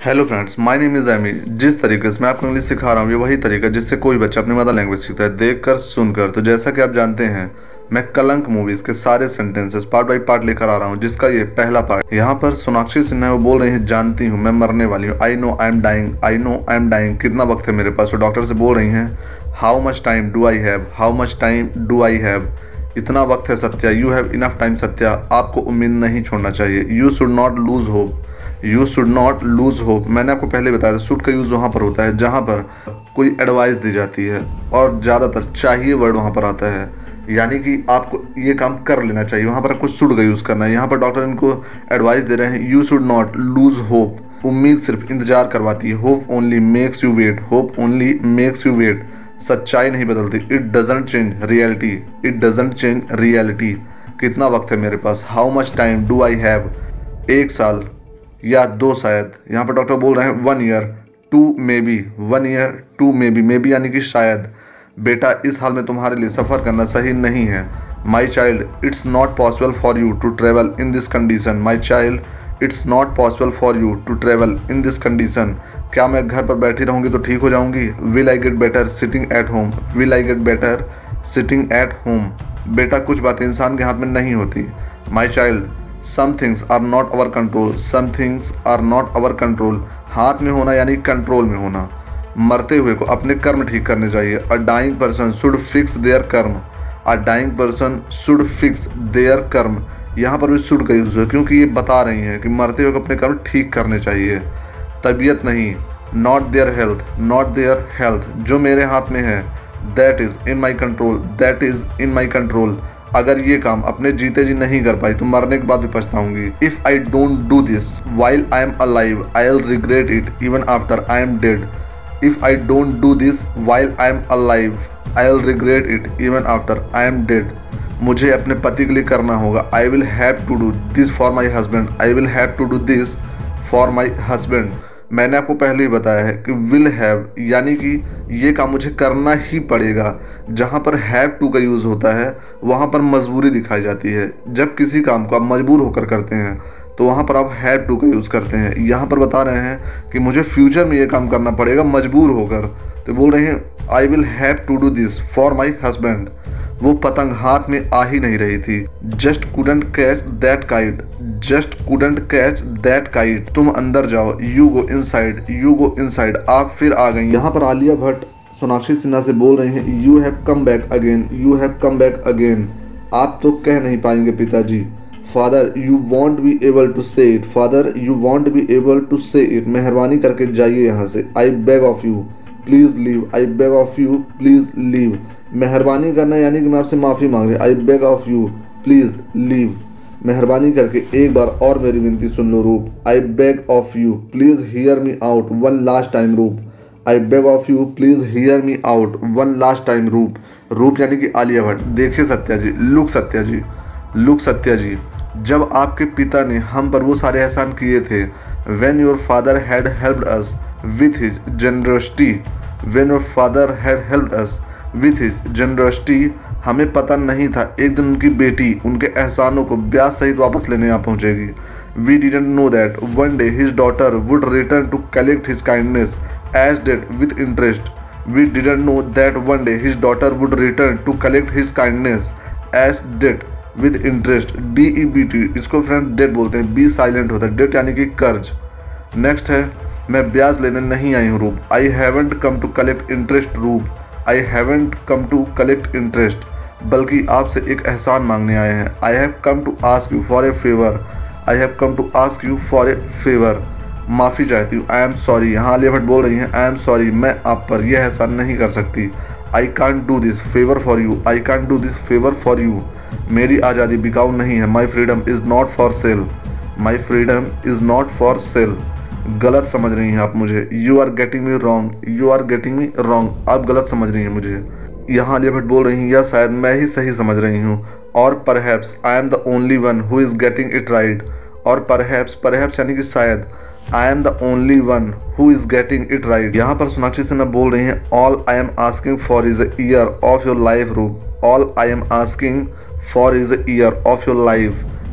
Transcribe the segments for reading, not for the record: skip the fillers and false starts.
Hello friends, my name is Amy. जिस तरीके से मैं आपको इंग्लिश सिखा रहा हूँ ये वही तरीका जिससे कोई बच्चा अपनी मदर लैंग्वेज सीखता है, देखकर सुनकर। तो जैसा कि आप जानते हैं, मैं कलंक मूवीज़ के सारे सेंटेंसेस पार्ट बाय पार्ट लेकर आ रहा हूँ, जिसका ये पहला पार्ट। यहाँ पर सोनाक्षी सिन्हा वो बोल रही हैं, जानती हूँ मैं मरने वाली हूँ। I know I am dying, I know I am dying. कितना वक्त है मेरे पास? वो डॉक्टर से बोल रही हैं, how much time do I have, how much time do I have. इतना वक्त है Satya, you have enough time Satya. आपको उम्मीद नहीं छोड़ना चाहिए। You should not lose hope, you should not lose hope. मैंने आपको पहले बताया था, शुड का यूज़ वहाँ पर होता है जहाँ पर कोई एडवाइस दी जाती है, और ज़्यादातर चाहिए वर्ड वहाँ पर आता है, यानी कि आपको ये काम कर लेना चाहिए। वहाँ पर आपको शुड का यूज़ करना है। यहाँ पर डॉक्टर इनको एडवाइस दे रहे हैं, you should not lose hope. उम्मीद सिर्फ इंतजार करवाती है। Hope only makes you wait, hope only makes you wait. सच्चाई नहीं बदलती। It doesn't change reality, it doesn't change reality. कितना वक्त है मेरे पास? How much time do I have. 1 साल या 2 शायद। यहाँ पर डॉक्टर बोल रहे हैं 1 year, 2 maybe, 1 year 2 maybe यानी कि शायद। बेटा, इस हाल में तुम्हारे लिए सफ़र करना सही नहीं है। My child, it's not possible for you to travel in this condition. My child, it's not possible for you to travel in this condition. क्या मैं घर पर बैठी रहूँगी तो ठीक हो जाऊँगी? Will I get better sitting at home, will I get better sitting at home. बेटा, कुछ बातें इंसान के हाथ में नहीं होती। My child, some things are not our control, some things are not our control. हाथ में होना यानी कंट्रोल में होना। मरते हुए को अपने कर्म ठीक करने चाहिए। A dying person should fix their karma, a dying person should fix their karma. यहाँ पर भी शुड का यूज़ है क्योंकि ये बता रही हैं कि मरते हुए अपने कर्म ठीक करने चाहिए। तबीयत नहीं, not their health, not their health. जो मेरे हाथ में है, that is in my control, that is in my control. अगर ये काम अपने जीते जी नहीं कर पाई तो मरने के बाद भी पछताऊंगी। If I don't do this while I am alive, I will regret it even after I am dead. If I don't do this while I am alive, I will regret it even after I am dead. मुझे अपने पति के लिए करना होगा। I will have to do this for my husband, I will have to do this for my husband. मैंने आपको पहले ही बताया है कि विल हैव यानी कि ये काम मुझे करना ही पड़ेगा। जहाँ पर हैव टू का यूज़ होता है वहाँ पर मजबूरी दिखाई जाती है। जब किसी काम को आप मजबूर होकर करते हैं तो वहाँ पर आप हैव टू का यूज़ करते हैं। यहाँ पर बता रहे हैं कि मुझे फ्यूचर में ये काम करना पड़ेगा मजबूर होकर, तो बोल रहे हैं I will have to do this for my husband. वो पतंग हाथ में आ ही नहीं रही थी। Just couldn't catch that kite, just couldn't catch that kite. तुम अंदर जाओ, you go inside, you go inside. आप फिर आ गई। यहाँ पर आलिया भट्ट सोनाक्षी सिन्हा से बोल रहे हैं, you have come back again, you have come back again. आप तो कह नहीं पाएंगे पिताजी। Father, you won't be able to say it, father you won't be able to say it. मेहरबानी करके जाइए यहाँ से। I beg of you please leave, I beg of you please leave. मेहरबानी करना यानी कि मैं आपसे माफ़ी मांग रही। I beg of you please leave. मेहरबानी करके एक बार और मेरी विनती सुन लो Roop. I beg of you please hear me out one last time Roop. I beg of you please hear me out one last time Roop. Roop यानी कि आलिया भट्ट। देखिए सत्या जी, लुक सत्या जी, लुक सत्या जी, जब आपके पिता ने हम पर वो सारे एहसान किए थे, when your father had helped us with his generosity, when your father had helped us with his generosity, हमें पता नहीं था एक दिन उनकी बेटी उनके एहसानों को ब्याज सहित वापस लेने आ पहुंचेगी। We didn't know that one day his daughter would return to collect his kindness as debt with interest. We didn't know that one day his daughter would return to collect his kindness as debt with interest. DEBT, इसको friend debt बोलते हैं। B silent होता है। Date यानी कि कर्ज। Next है, मैं ब्याज लेने नहीं आई हूँ Roop. I haven't come to collect interest Roop. I haven't come to collect interest, बल्कि आपसे एक एहसान मांगने आए हैं। I have come to ask you for a favour, I have come to ask you for a favour. माफ़ी चाहती हूँ। I am sorry. यहाँ आलिया भट्ट बोल रही हैं, आई एम सॉरी, मैं आप पर यह एहसान नहीं कर सकती। I can't do this favour for you, I can't do this favour for you. मेरी आज़ादी बिकाऊ नहीं है। My freedom is not for sale, my freedom is not for sale. गलत समझ रही हैं आप मुझे। You are getting me wrong, you are getting me wrong. आप गलत समझ रही हैं मुझे। यहाँ आलिया भट्ट बोल रही हैं, या शायद मैं ही सही समझ रही हूँ। और perhaps I am the only one who is getting it right. और परहैप्स, परहैप्स यानी कि शायद, I am the only one who is getting it right. यहाँ पर सोनाक्षी सिन्हा बोल रही हैं, all I am asking for is a year of your life Roop. All I am asking for is a year of your life.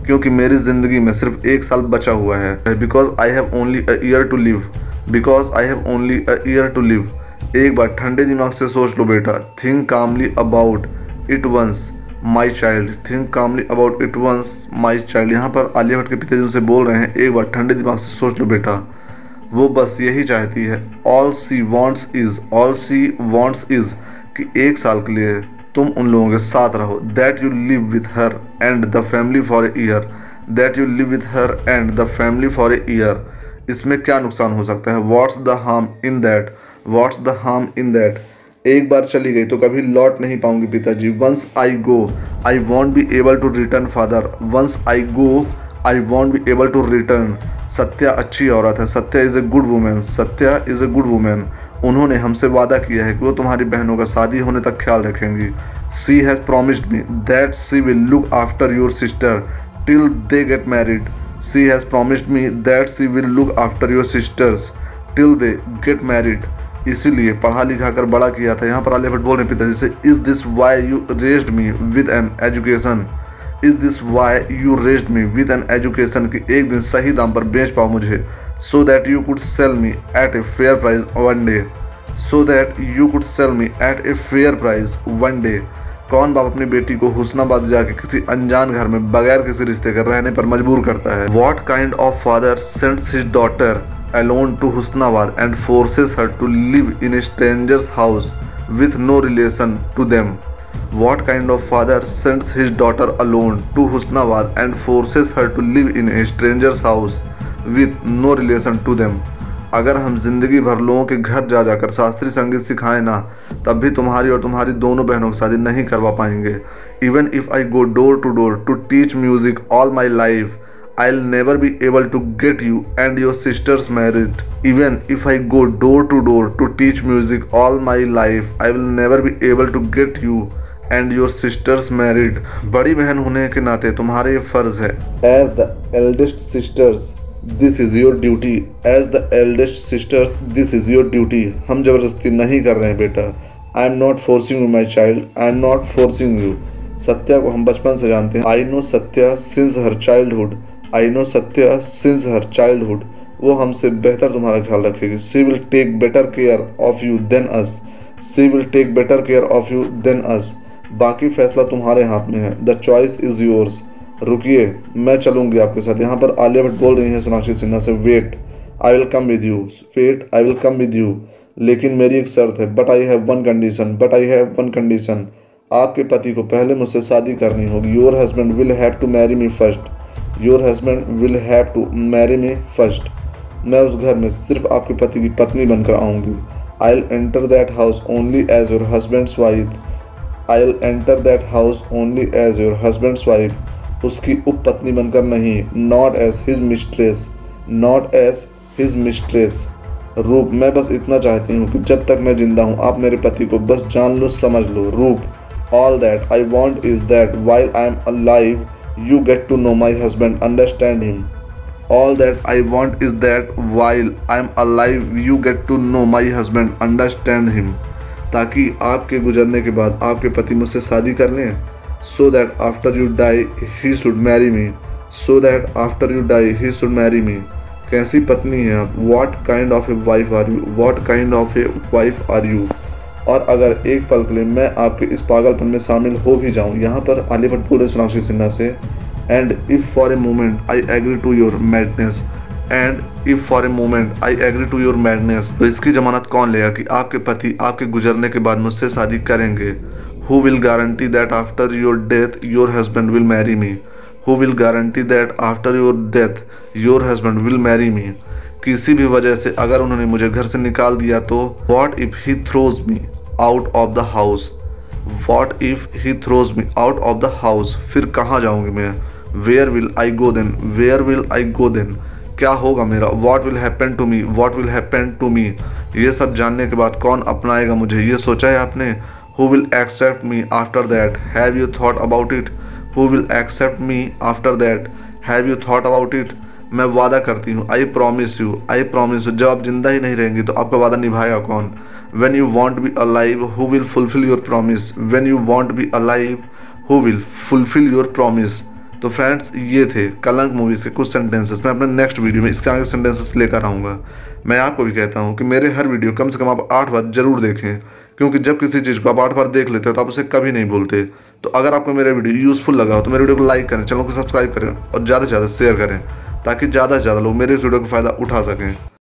क्योंकि मेरी ज़िंदगी में सिर्फ 1 साल बचा हुआ है। Because I have only a year to live, because I have only a year to live. एक बार ठंडे दिमाग से सोच लो बेटा। Think calmly about it once my child, think calmly about it once my child. यहाँ पर आलिया भट्ट के पिताजी उनसे बोल रहे हैं, एक बार ठंडे दिमाग से सोच लो बेटा, वो बस यही चाहती है। ऑल सी वॉन्ट्स इज कि 1 साल के लिए तुम उन लोगों के साथ रहो। That you live with her and the family for a year, that you live with her and the family for a year. इसमें क्या नुकसान हो सकता है? What's the harm in that, what's the harm in that. एक बार चली गई तो कभी लौट नहीं पाऊंगी पिताजी। Once I go I won't be able to return father, once I go I won't be able to return. Satya अच्छी औरत है, Satya is a good woman, Satya is a good woman. उन्होंने हमसे वादा किया है कि वो तुम्हारी बहनों का शादी होने तक ख्याल रखेंगी। She has promised me that she will look after your sister till they get married, she has promised me that she will look after your sisters till they get married. इसीलिए पढ़ा लिखा कर बड़ा किया था। यहाँ पर आलिया भट्ट बोल रहे पिताजी से, is this why you raised me with an education, is this why you raised me with an education, कि एक दिन सही दाम पर बेच पाओ मुझे। So that you could sell me at a fair price one day, so that you could sell me at a fair price one day. कौन बाप अपनी बेटी को हुस्नाबाद जाके किसी अनजान घर में बगैर किसी रिश्ते के रहने पर मजबूर करता है? What kind of father sends his daughter alone to Husnawad and forces her to live in a stranger's house with no relation to them? What kind of father sends his daughter alone to Husnawad and forces her to live in a stranger's house with no relation to them? अगर हम जिंदगी भर लोगों के घर जा जाकर शास्त्रीय संगीत सिखाएं ना, तब भी तुम्हारी और तुम्हारी दोनों बहनों की शादी नहीं करवा पाएंगे। Even if I go door to teach music all my life, I'll never be able to get you and your sisters married. Even if I go door to teach music all my life, I will never be able to get you and your sisters married. बड़ी बहन होने के नाते तुम्हारे ये फर्ज है। As the eldest sisters, this is your duty. As the eldest sisters, this is your duty. हम जबरदस्ती नहीं कर रहे हैं बेटा। I am not forcing you, my child. I am not forcing you. Satya को हम बचपन से जानते हैं। I know Satya since her childhood. I know Satya since her childhood. वो हमसे बेहतर तुम्हारा ख्याल रखेगी। She will take better care of you than us, she will take better care of you than us. बाकी फैसला तुम्हारे हाथ में है। The choice is yours. रुकिए, मैं चलूंगी आपके साथ। यहाँ पर आलिया भट्ट बोल रही है सोनाक्षी सिन्हा से, wait I will come with you, wait I will come with you, लेकिन मेरी एक शर्त है। But I have one condition, but I have one condition. आपके पति को पहले मुझसे शादी करनी होगी। Your husband will have to marry me first, your husband will have to marry me first. मैं उस घर में सिर्फ आपके पति की पत्नी बनकर आऊँगी। I will enter that house only as your husband's wife, I will enter that house only as your husband's wife. उसकी उपपत्नी बनकर नहीं, not as his mistress, not as his mistress. Roop, मैं बस इतना चाहती हूँ कि जब तक मैं जिंदा हूँ आप मेरे पति को बस जान लो, समझ लो। Roop, all that I want is that while I am alive you get to know my husband, understand him. All that I want is that while I am alive you get to know my husband, understand him. ताकि आपके गुजरने के बाद आपके पति मुझसे शादी कर लें। So that after you die he should marry me, so that after you die he should marry me. कैसी पत्नी हैं आप? What kind of a wife are you? What kind of a wife are you? और अगर एक पल के लिए मैं आपके इस पागलपन में शामिल हो भी जाऊं, यहाँ पर आलिया भट्ट बोले सोनाक्षी सिन्हा से, and if for a moment I agree to your madness, and if for a moment I agree to your madness, तो इसकी जमानत कौन लेगा कि आपके पति आपके गुजरने के बाद मुझसे शादी करेंगे? Who will guarantee that after your death your husband will marry me, who will guarantee that after your death your husband will marry me. किसी भी वजह से अगर उन्होंने मुझे घर से निकाल दिया तो what if he throws me out of the house, what if he throws me out of the house, फिर कहाँ जाऊंगी मैं? Where will I go then, where will I go then, क्या होगा मेरा? What will happen to me, what will happen to me. ये सब जानने के बाद कौन अपनाएगा मुझे, ये सोचा है आपने? Who will accept me after that, have you thought about it? Who will accept me after that, have you thought about it? मैं वादा करती हूँ, I promise you, I promise you. जब आप जिंदा ही नहीं रहेंगी तो आपका वादा निभाएगा कौन? When you want to be alive, who will fulfill your promise? When you want to be alive, who will fulfill your promise? तो फ्रेंड्स ये थे कलंक मूवीज़ के कुछ सेंटेंसेस। मैं अपने नेक्स्ट वीडियो में इसके आगे सेंटेंसेस लेकर आऊँगा। मैं आपको भी कहता हूँ कि मेरे हर वीडियो कम से कम आप 8 बार जरूर देखें, क्योंकि जब किसी चीज़ को आप 8 बार देख लेते हो तो आप उसे कभी नहीं भूलते। तो अगर आपको मेरा वीडियो यूज़फुल लगा हो तो मेरे वीडियो को लाइक करें, चैनल को सब्सक्राइब करें और ज़्यादा से ज़्यादा शेयर करें, ताकि ज़्यादा से ज़्यादा लोग मेरे इस वीडियो का फ़ायदा उठा सकें।